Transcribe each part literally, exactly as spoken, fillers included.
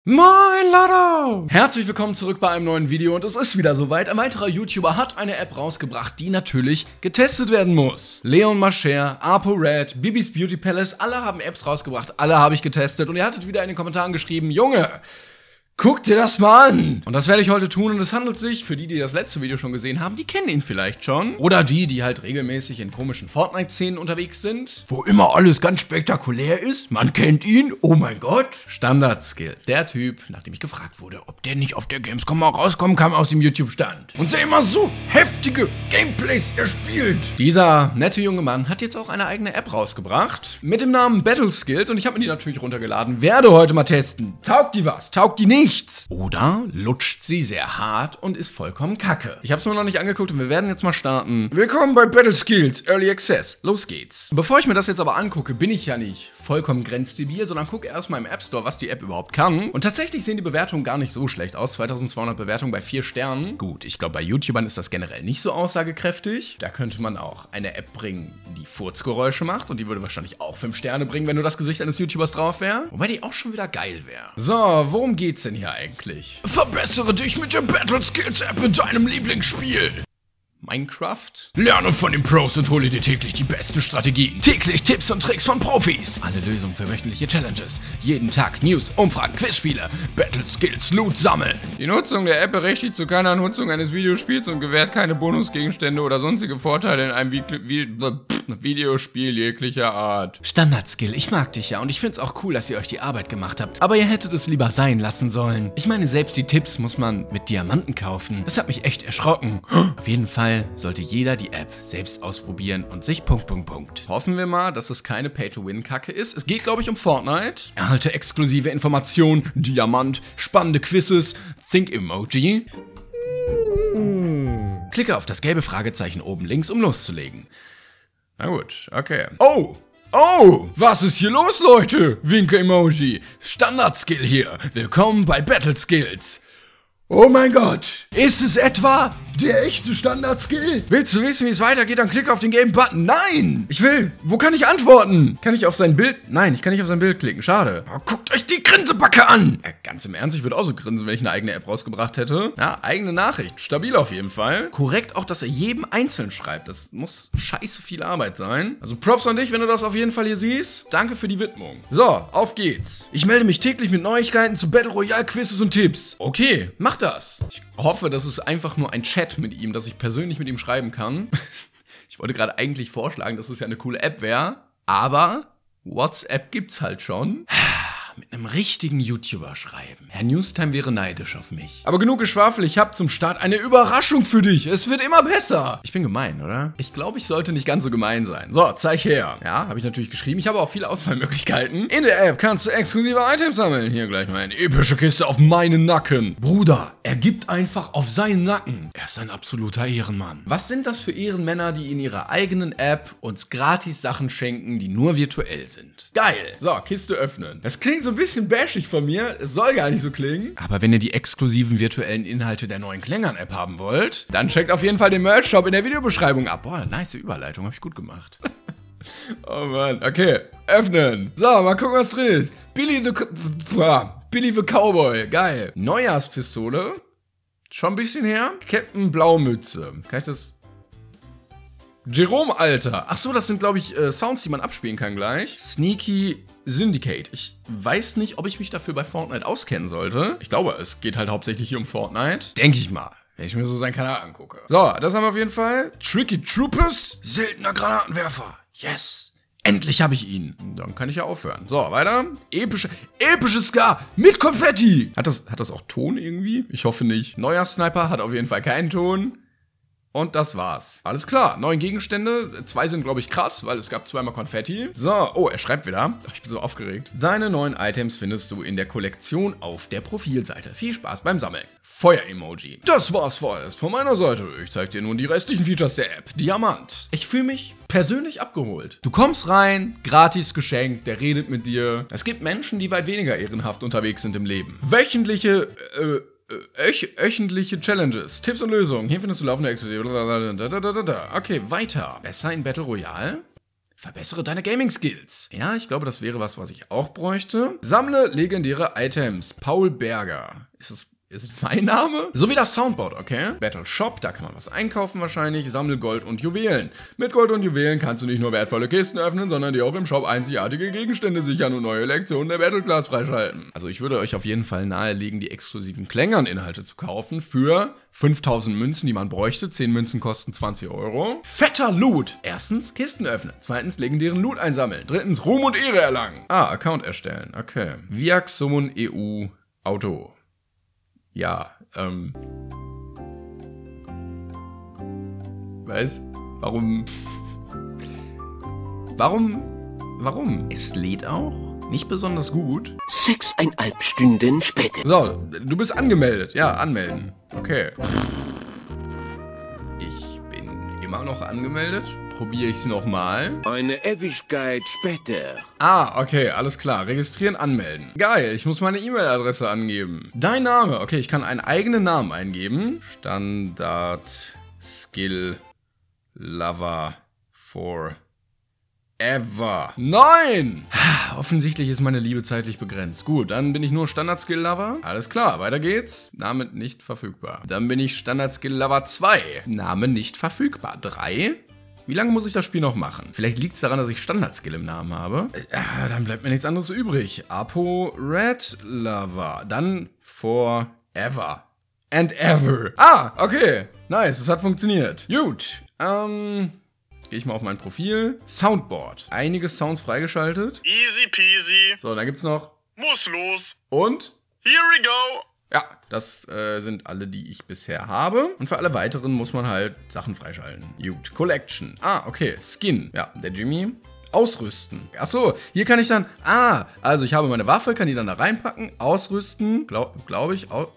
Moin Leute! Herzlich willkommen zurück bei einem neuen Video und es ist wieder soweit. Ein weiterer YouTuber hat eine App rausgebracht, die natürlich getestet werden muss. Leon Mascher, ApoRed, Bibis Beauty Palace, alle haben Apps rausgebracht, alle habe ich getestet und ihr hattet wieder in den Kommentaren geschrieben, Junge, guck dir das mal an! Und das werde ich heute tun und es handelt sich, für die, die das letzte Video schon gesehen haben, die kennen ihn vielleicht schon. Oder die, die halt regelmäßig in komischen Fortnite-Szenen unterwegs sind. Wo immer alles ganz spektakulär ist, man kennt ihn, oh mein Gott. Standard-Skill. Der Typ, nachdem ich gefragt wurde, ob der nicht auf der Gamescom mal rauskommen kann, aus dem YouTube-Stand. Und der immer so heftige Gameplays er spielt. Dieser nette junge Mann hat jetzt auch eine eigene App rausgebracht. Mit dem Namen Battle Skills und ich habe mir die natürlich runtergeladen. Werde heute mal testen. Taugt die was? Taugt die nicht? Nichts. Oder lutscht sie sehr hart und ist vollkommen kacke. Ich habe es mir noch nicht angeguckt und wir werden jetzt mal starten. Willkommen bei Battle Skills Early Access. Los geht's. Bevor ich mir das jetzt aber angucke, bin ich ja nicht vollkommen grenzdebil, sondern gucke erstmal im App Store, was die App überhaupt kann. Und tatsächlich sehen die Bewertungen gar nicht so schlecht aus. zweitausendzweihundert Bewertungen bei vier Sternen. Gut, ich glaube, bei YouTubern ist das generell nicht so aussagekräftig. Da könnte man auch eine App bringen, die Furzgeräusche macht und die würde wahrscheinlich auch fünf Sterne bringen, wenn nur das Gesicht eines YouTubers drauf wäre. Wobei die auch schon wieder geil wäre. So, worum geht's denn hier eigentlich? Verbessere dich mit der Battle Skills App in deinem Lieblingsspiel. Minecraft? Lerne von den Pros und hole dir täglich die besten Strategien. Täglich Tipps und Tricks von Profis. Alle Lösungen für wöchentliche Challenges. Jeden Tag News, Umfragen, Quizspiele. Battle Skills Loot sammeln. Die Nutzung der App berechtigt zu keiner Nutzung eines Videospiels und gewährt keine Bonusgegenstände oder sonstige Vorteile in einem Vi Vi Videospiel jeglicher Art. Standard-Skill, ich mag dich ja und ich find's auch cool, dass ihr euch die Arbeit gemacht habt. Aber ihr hättet es lieber sein lassen sollen. Ich meine, selbst die Tipps muss man mit Diamanten kaufen. Das hat mich echt erschrocken. Auf jeden Fall sollte jeder die App selbst ausprobieren und sich Punkt, Punkt, Punkt. Hoffen wir mal, dass es keine Pay-to-Win-Kacke ist. Es geht, glaube ich, um Fortnite. Erhalte exklusive Informationen, Diamant, spannende Quizzes, Think-Emoji. Hm. Klicke auf das gelbe Fragezeichen oben links, um loszulegen. Na gut, okay. Oh! Oh! Was ist hier los, Leute? Winke-Emoji. Standard-Skill hier. Willkommen bei Battle Skills. Oh mein Gott! Ist es etwa der echte Standard-Skill? Willst du wissen, wie es weitergeht? Dann klick auf den gelben Button. Nein! Ich will. Wo kann ich antworten? Kann ich auf sein Bild? Nein, ich kann nicht auf sein Bild klicken. Schade. Oh, guckt euch die Grinsebacke an! Ja, ganz im Ernst, ich würde auch so grinsen, wenn ich eine eigene App rausgebracht hätte. Ja, eigene Nachricht. Stabil auf jeden Fall. Korrekt auch, dass er jedem einzeln schreibt. Das muss scheiße viel Arbeit sein. Also Props an dich, wenn du das auf jeden Fall hier siehst. Danke für die Widmung. So, auf geht's. Ich melde mich täglich mit Neuigkeiten zu Battle Royale Quizzes und Tipps. Okay, mach das. Ich hoffe, das ist einfach nur ein Chat mit ihm, dass ich persönlich mit ihm schreiben kann. Ich wollte gerade eigentlich vorschlagen, dass es ja eine coole App wäre, aber WhatsApp gibt's halt schon. Mit einem richtigen YouTuber schreiben. Herr Newstime wäre neidisch auf mich. Aber genug Geschwafel, ich habe zum Start eine Überraschung für dich. Es wird immer besser. Ich bin gemein, oder? Ich glaube, ich sollte nicht ganz so gemein sein. So, zeig her. Ja, habe ich natürlich geschrieben. Ich habe auch viele Auswahlmöglichkeiten. In der App kannst du exklusive Items sammeln. Hier gleich mal eine epische Kiste auf meinen Nacken. Bruder, er gibt einfach auf seinen Nacken. Er ist ein absoluter Ehrenmann. Was sind das für Ehrenmänner, die in ihrer eigenen App uns gratis Sachen schenken, die nur virtuell sind? Geil. So, Kiste öffnen. Das klingt so ein bisschen bashig von mir, es soll gar nicht so klingen. Aber wenn ihr die exklusiven virtuellen Inhalte der neuen Klängern-App haben wollt, dann checkt auf jeden Fall den Merch-Shop in der Videobeschreibung ab. Boah, nice Überleitung, hab ich gut gemacht. Oh Mann, okay, öffnen. So, mal gucken, was drin ist. Billy the, Billy the Cowboy, geil. Neujahrspistole, schon ein bisschen her. Captain Blaumütze, kann ich das... Jerome, Alter. Ach so, das sind, glaube ich, äh, Sounds, die man abspielen kann gleich. Sneaky Syndicate. Ich weiß nicht, ob ich mich dafür bei Fortnite auskennen sollte. Ich glaube, es geht halt hauptsächlich hier um Fortnite. Denke ich mal, wenn ich mir so seinen Kanal angucke. So, das haben wir auf jeden Fall. Tricky Troopers. Seltener Granatenwerfer. Yes. Endlich habe ich ihn. Dann kann ich ja aufhören. So, weiter. Epische, epische Ska mit Konfetti. Hat das, hat das auch Ton irgendwie? Ich hoffe nicht. Neuer Sniper hat auf jeden Fall keinen Ton. Und das war's. Alles klar, neun Gegenstände. Zwei sind, glaube ich, krass, weil es gab zweimal Konfetti. So, oh, er schreibt wieder. Ach, ich bin so aufgeregt. Deine neuen Items findest du in der Kollektion auf der Profilseite. Viel Spaß beim Sammeln. Feuer-Emoji. Das war's vorerst von meiner Seite. Ich zeig dir nun die restlichen Features der App. Diamant. Ich fühle mich persönlich abgeholt. Du kommst rein, gratis geschenkt, der redet mit dir. Es gibt Menschen, die weit weniger ehrenhaft unterwegs sind im Leben. Wöchentliche, äh, Öch öchentliche Challenges, Tipps und Lösungen. Hier findest du laufende Exklusive. Okay, weiter. Besser in Battle Royale? Verbessere deine Gaming-Skills. Ja, ich glaube, das wäre was, was ich auch bräuchte. Sammle legendäre Items. Paul Berger. Ist es Ist es mein Name? So wie das Soundboard, okay? Battle Shop, da kann man was einkaufen wahrscheinlich. Sammle Gold und Juwelen. Mit Gold und Juwelen kannst du nicht nur wertvolle Kisten öffnen, sondern dir auch im Shop einzigartige Gegenstände sichern und neue Lektionen der Battle Class freischalten. Also ich würde euch auf jeden Fall nahelegen, die exklusiven Klängern-Inhalte zu kaufen für fünftausend Münzen, die man bräuchte. zehn Münzen kosten zwanzig Euro. Fetter Loot. Erstens, Kisten öffnen. Zweitens, legendären Loot einsammeln. Drittens, Ruhm und Ehre erlangen. Ah, Account erstellen. Okay. Viac Summon E U Auto. Ja, ähm. Was? Warum? Warum? Warum? Es lädt auch? Nicht besonders gut. Sechseinhalb Stunden später. So, du bist angemeldet. Ja, anmelden. Okay. Ich bin immer noch angemeldet. Probiere ich es nochmal. Eine Ewigkeit später. Ah, okay, alles klar. Registrieren, anmelden. Geil, ich muss meine E-Mail-Adresse angeben. Dein Name. Okay, ich kann einen eigenen Namen eingeben. Standard Skill Lover for Ever. Nein! Offensichtlich ist meine Liebe zeitlich begrenzt. Gut, dann bin ich nur Standard Skill Lover. Alles klar, weiter geht's. Name nicht verfügbar. Dann bin ich Standard Skill Lover zwei. Name nicht verfügbar. drei. Wie lange muss ich das Spiel noch machen? Vielleicht liegt es daran, dass ich Standard-Skill im Namen habe. Äh, dann bleibt mir nichts anderes übrig. Apo Red Lover. Dann Forever. And ever. Ah, okay. Nice, es hat funktioniert. Gut. Ähm, gehe ich mal auf mein Profil. Soundboard. Einige Sounds freigeschaltet. Easy peasy. So, dann gibt's noch. Muss los. Und? Here we go. Ja, das äh, sind alle, die ich bisher habe. Und für alle weiteren muss man halt Sachen freischalten. Gut, Collection. Ah, okay, Skin. Ja, der Jimmy. Ausrüsten. Achso, hier kann ich dann... Ah, also ich habe meine Waffe, kann die dann da reinpacken. Ausrüsten. Glaube glaub ich. Au,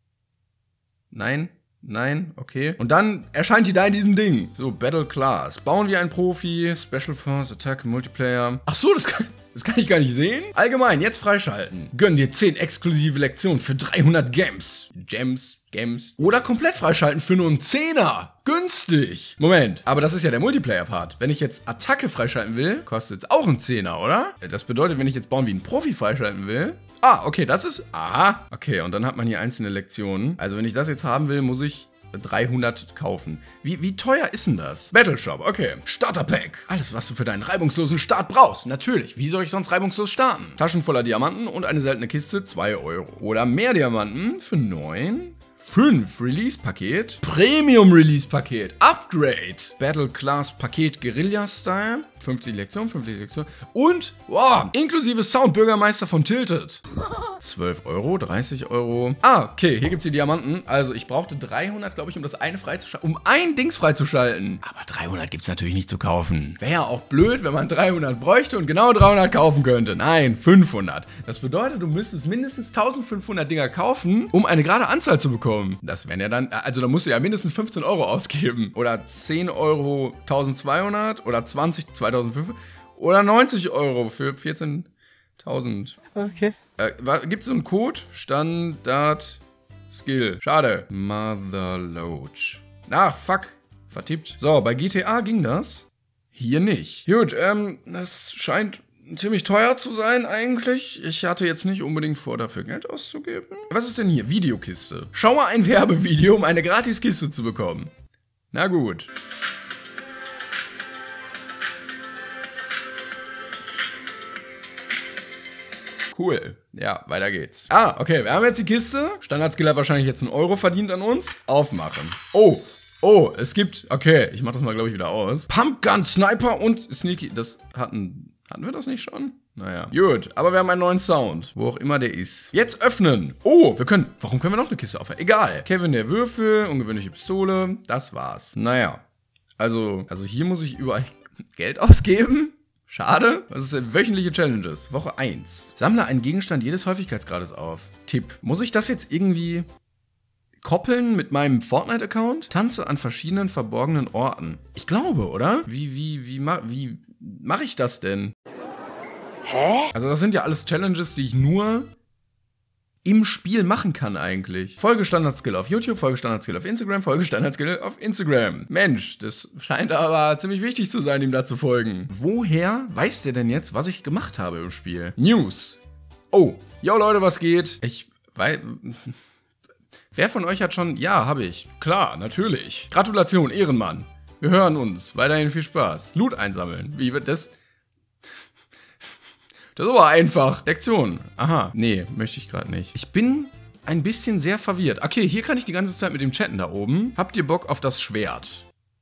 nein, nein, okay. Und dann erscheint die da in diesem Ding. So, Battle Class. Bauen wir einen Profi. Special Force, Attack, Multiplayer. Ach so, das kann... Das kann ich gar nicht sehen. Allgemein, jetzt freischalten. Gönn dir zehn exklusive Lektionen für dreihundert Gems. Gems, Gems. Oder komplett freischalten für nur einen Zehner. Günstig. Moment, aber das ist ja der Multiplayer-Part. Wenn ich jetzt Attacke freischalten will, kostet es auch einen Zehner, oder? Das bedeutet, wenn ich jetzt bauen wie ein Profi freischalten will... Ah, okay, das ist... Aha. Okay, und dann hat man hier einzelne Lektionen. Also wenn ich das jetzt haben will, muss ich... dreihundert kaufen. Wie, wie teuer ist denn das? Battle Shop, okay. Starter Pack. Alles, was du für deinen reibungslosen Start brauchst. Natürlich. Wie soll ich sonst reibungslos starten? Taschen voller Diamanten und eine seltene Kiste, zwei Euro. Oder mehr Diamanten für neun. fünf Release-Paket. Premium-Release-Paket. Upgrade. Battle Class Paket Guerilla-Style. fünfzig Lektionen, fünfzig Lektionen. Und, wow, inklusive Sound Bürgermeister von Tilted. zwölf Euro, dreißig Euro. Ah, okay, hier gibt's die Diamanten. Also ich brauchte dreihundert, glaube ich, um das eine freizuschalten. Um ein Dings freizuschalten. Aber dreihundert gibt's natürlich nicht zu kaufen. Wäre ja auch blöd, wenn man dreihundert bräuchte und genau dreihundert kaufen könnte. Nein, fünfhundert. Das bedeutet, du müsstest mindestens eintausendfünfhundert Dinger kaufen, um eine gerade Anzahl zu bekommen. Das wären ja dann, also da musst du ja mindestens fünfzehn Euro ausgeben. Oder zehn Euro eintausendzweihundert oder zwanzig zweitausendfünfhundert oder neunzig Euro für vierzehntausend. Okay. Äh, gibt es so einen Code? Standard Skill. Schade. Motherload. Ah, fuck. Vertippt. So, bei G T A ging das. Hier nicht. Gut, ähm, das scheint ziemlich teuer zu sein eigentlich. Ich hatte jetzt nicht unbedingt vor, dafür Geld auszugeben. Was ist denn hier? Videokiste. Schaue ein Werbevideo, um eine Gratiskiste zu bekommen. Na gut. Cool. Ja, weiter geht's. Ah, okay, wir haben jetzt die Kiste. Standard-Skill hat wahrscheinlich jetzt einen Euro verdient an uns. Aufmachen. Oh, oh, es gibt... Okay, ich mach das mal, glaube ich, wieder aus. Pumpgun, Sniper und Sneaky. Das hatten... Hatten wir das nicht schon? Naja. Gut, aber wir haben einen neuen Sound. Wo auch immer der ist. Jetzt öffnen. Oh, wir können... Warum können wir noch eine Kiste aufhören? Egal. Kevin der Würfel, ungewöhnliche Pistole. Das war's. Naja. Also, also hier muss ich überall Geld ausgeben. Schade. Was ist denn? Wöchentliche Challenges. Woche eins. Sammle einen Gegenstand jedes Häufigkeitsgrades auf. Tipp. Muss ich das jetzt irgendwie koppeln mit meinem Fortnite-Account? Tanze an verschiedenen verborgenen Orten. Ich glaube, oder? Wie, wie, wie, ma wie mache ich das denn? Hä? Also das sind ja alles Challenges, die ich nur im Spiel machen kann eigentlich. Folge Standard-Skill auf YouTube, Folge Standard-Skill auf Instagram, Folge Standard-Skill auf Instagram. Mensch, das scheint aber ziemlich wichtig zu sein, ihm da zu folgen. Woher weiß der denn jetzt, was ich gemacht habe im Spiel? News. Oh, yo Leute, was geht? Ich weiß... Wer von euch hat schon... Ja, habe ich. Klar, natürlich. Gratulation, Ehrenmann. Wir hören uns. Weiterhin viel Spaß. Loot einsammeln. Wie wird das... Das ist aber einfach. Lektion. Aha. Nee, möchte ich gerade nicht. Ich bin ein bisschen sehr verwirrt. Okay, hier kann ich die ganze Zeit mit dem chatten da oben. Habt ihr Bock auf das Schwert?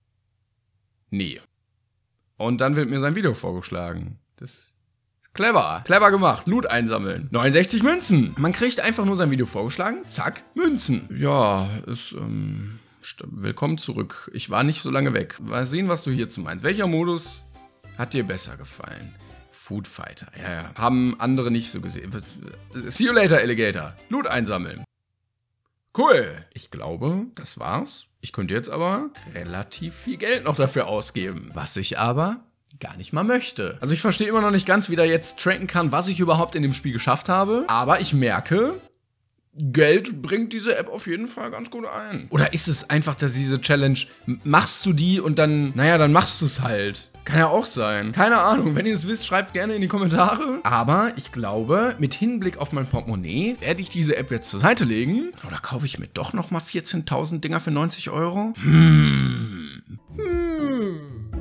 Nee. Und dann wird mir sein Video vorgeschlagen. Das ist clever. Clever gemacht. Loot einsammeln. neunundsechzig Münzen. Man kriegt einfach nur sein Video vorgeschlagen. Zack, Münzen. Ja, ist, ähm... willkommen zurück. Ich war nicht so lange weg. Mal sehen, was du hierzu meinst. Welcher Modus hat dir besser gefallen? Food Fighter, ja, ja. Haben andere nicht so gesehen. See you later, Alligator. Loot einsammeln. Cool. Ich glaube, das war's. Ich könnte jetzt aber relativ viel Geld noch dafür ausgeben. Was ich aber gar nicht mal möchte. Also ich verstehe immer noch nicht ganz, wie der jetzt tracken kann, was ich überhaupt in dem Spiel geschafft habe. Aber ich merke... Geld bringt diese App auf jeden Fall ganz gut ein. Oder ist es einfach, dass diese Challenge, machst du die und dann, naja, dann machst du es halt. Kann ja auch sein. Keine Ahnung. Wenn ihr es wisst, schreibt es gerne in die Kommentare. Aber ich glaube, mit Hinblick auf mein Portemonnaie werde ich diese App jetzt zur Seite legen. Oder kaufe ich mir doch nochmal vierzehntausend Dinger für neunzig Euro? Hm. Hm.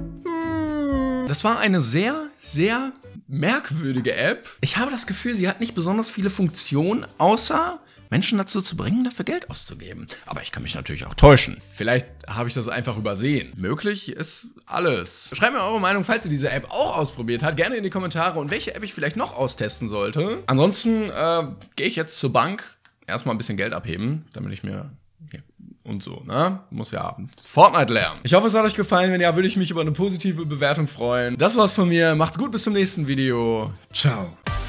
Hm. Das war eine sehr, sehr merkwürdige App. Ich habe das Gefühl, sie hat nicht besonders viele Funktionen, außer Menschen dazu zu bringen, dafür Geld auszugeben. Aber ich kann mich natürlich auch täuschen. Vielleicht habe ich das einfach übersehen. Möglich ist alles. Schreibt mir eure Meinung, falls ihr diese App auch ausprobiert habt. Gerne in die Kommentare und welche App ich vielleicht noch austesten sollte. Ansonsten äh, gehe ich jetzt zur Bank. Erstmal ein bisschen Geld abheben, damit ich mir... Und so, ne? Muss ja Fortnite lernen. Ich hoffe, es hat euch gefallen. Wenn ja, würde ich mich über eine positive Bewertung freuen. Das war's von mir. Macht's gut, bis zum nächsten Video. Ciao.